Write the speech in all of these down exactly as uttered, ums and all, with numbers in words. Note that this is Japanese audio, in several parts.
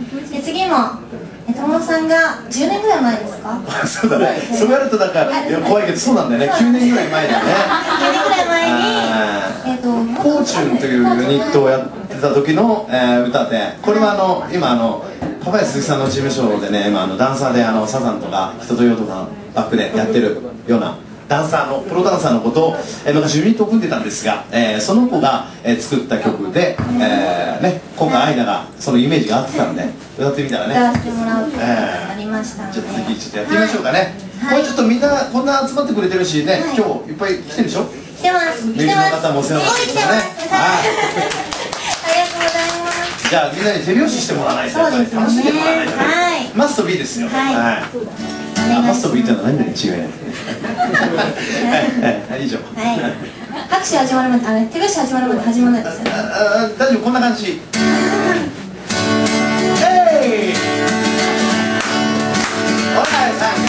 で次も友野さんがじゅうねんぐらい前ですか？ そうだね、そうやるとなんか怖いけど、そうなんだよね、きゅうねんぐらい前だね。 きゅうねんぐらい前に、えっとフォーチュンというユニットをやってた時の、えー、歌で、これはあの今あのパパヤ鈴木さんの事務所でね、今あのダンサーであのサザンとか人とよとかバックでやってるようなダンサーのプロダンサーのことを、えー、昔ユニットを組んでたんですが、えー、その子が、えー、作った曲で、えーね、今回アイナがそのイメージが合ってたんで歌ってみたらね、 歌わせてもらうことがありましたので、 ちょっと次ちょっとやってみましょうかね。 はい、 これちょっとみんなこんな集まってくれてるしね、はい、今日いっぱい来てるでしょ。 来てます。 ミュージの方もお世話になってますね。はい。 ありがとうございます。 じゃあみんなに手拍子してもらわないと、楽しんでもらわないとね。はい。マスト B ですよ。はい。はい、マスト B ってのは何々違いない。はい、以上。はい。 拍手始まるまで、あれ手拍子始まるまで始まらないですよね。 あ、大丈夫、こんな感じ。えい。おらさん。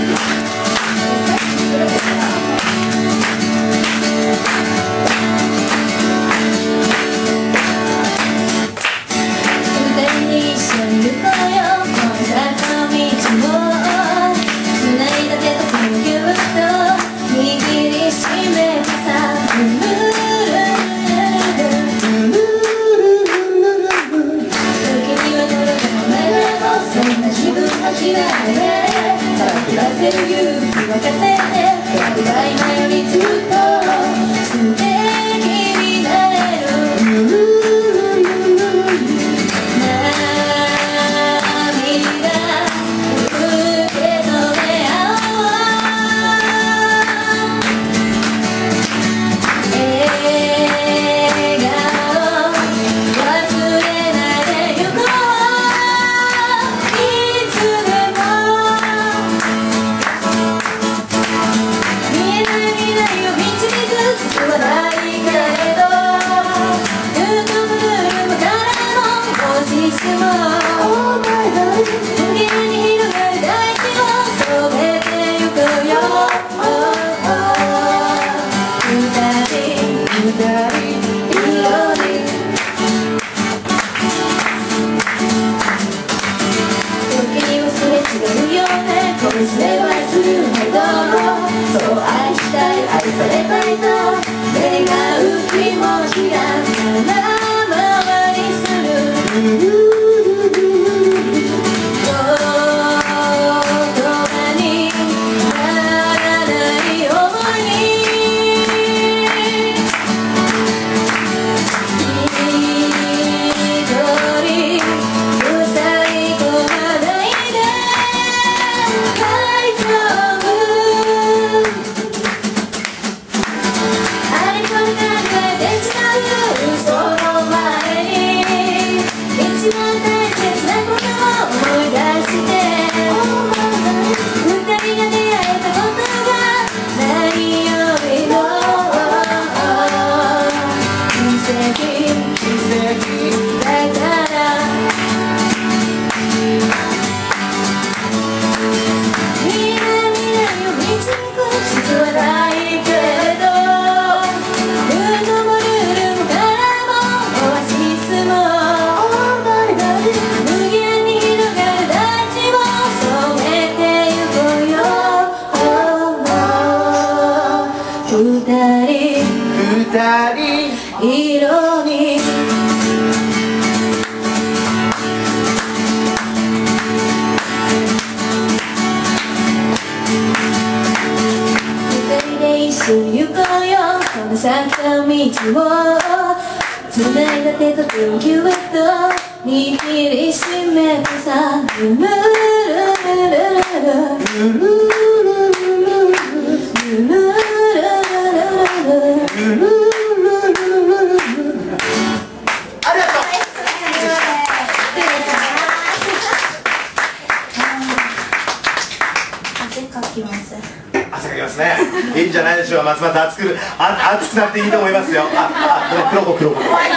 いいんじゃないでしょう。ますます熱くあ熱くなっていいと思いますよ。ああ黒子黒子。怖い怖い。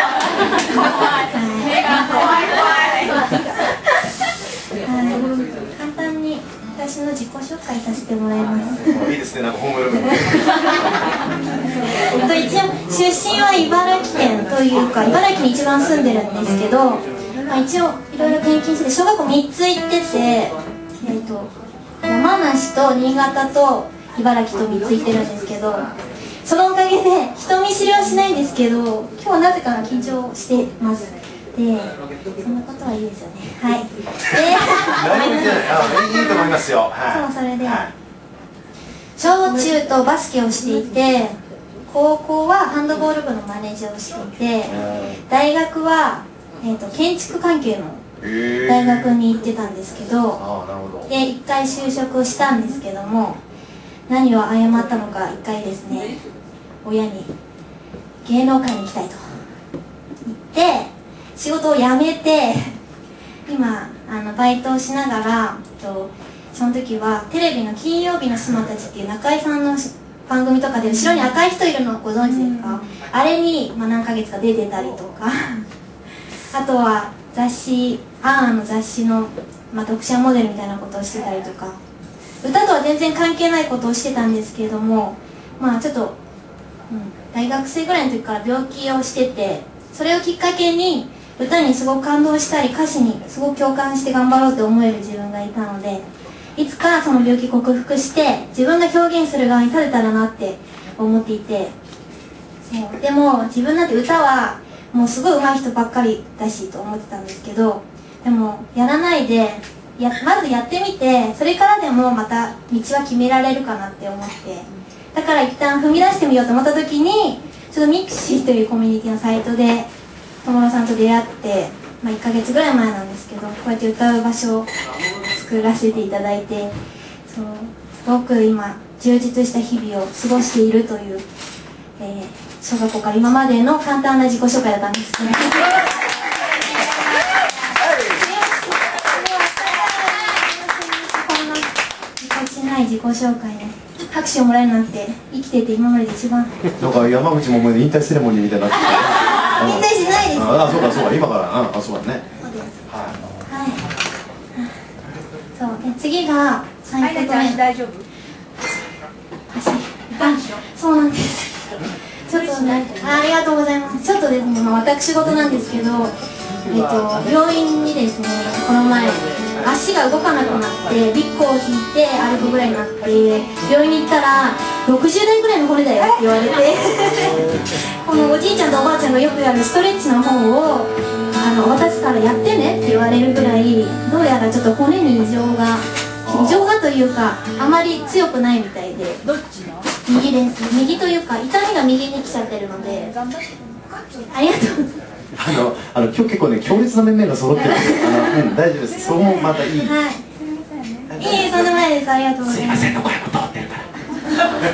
目が怖い怖い。簡単に私の自己紹介させてもらいます。いいですね、なんかホームルーム。 一応出身は茨城県というか茨城に一番住んでるんですけど、まあ、一応いろいろ転勤してて小学校みっつ行ってて、えー、と山梨と新潟と茨城とみっつ行ってるんですけど、そのおかげで人見知りはしないんですけど、今日はなぜか緊張してます。で、そんなことはいいですよね。はい。で、 何も言ってない。あ、いいと思いますよ。 そう、それで、小中とバスケをしていて、高校はハンドボール部のマネージャーをしていて、大学は、えー、と建築関係の大学に行ってたんですけど、で一回就職をしたんですけども、何を誤ったのか一回ですね、親に芸能界に行きたいと言って仕事を辞めて、今あのバイトをしながら、とその時はテレビの「金曜日の妻たち」っていう中居さんの番組とかで後ろに赤い人いるのご存知ですか？あれに、まあ、何ヶ月か出てたりとかあとは雑誌「あーあ」の雑誌の、まあ、読者モデルみたいなことをしてたりとか、歌とは全然関係ないことをしてたんですけれども、まあちょっと、うん、大学生ぐらいの時から病気をしてて、それをきっかけに歌にすごく感動したり歌詞にすごく共感して頑張ろうって思える自分がいたので、いつかその病気克服して自分が表現する側に立てたらなって思っていて、そうでも自分なんて歌はもうすごい上手い人ばっかりだしと思ってたんですけど、でもやらないでやまずやってみて、それからでもまた道は決められるかなって思って、だから一旦踏み出してみようと思った時に、ちょっとミクシーというコミュニティのサイトで友野さんと出会って、まあ、いっかげつぐらい前なんですけど、こうやって歌う場所を作らせていただいて、そうすごく今充実した日々を過ごしているという、えー、小学校から今までの簡単な自己紹介だったんですけどない自己紹介で拍手をもらえるなんて生きてて今までで一番。 なんか山口百恵の引退セレモニーみたいになってて引退しないです。 ああ、そうかそうか、今から、ああ、そうだね。 そうです。はい。そうで次がさんこめ。 大丈夫？ そうなんです。ちょっとね、ありがとうございます。ちょっとですね、まあ私事なんですけど、えっと病院にですね、この前足が動かなくなってビッグを引いて歩くぐらいになって、病院に行ったらろくじゅう代ぐらいの骨だよって言われてこのおじいちゃんとおばあちゃんがよくやるストレッチの方をあの渡すからやってねって言われるぐらい、どうやらちょっと骨に異常が異常がというかあまり強くないみたいで。 どっちの？ 右です。右というか痛みが右に来ちゃってるので。ありがとうございます。 あの、あの今日結構ね強烈な面々が揃ってるんで、あの、うん、大丈夫です。そこもまたいい。 はい。いい、とんでもないです。ありがとうございます。 すいません、声も通ってるから。 はい。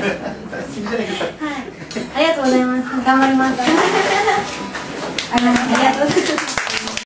ありがとうございます。頑張ります。ありがとうございます。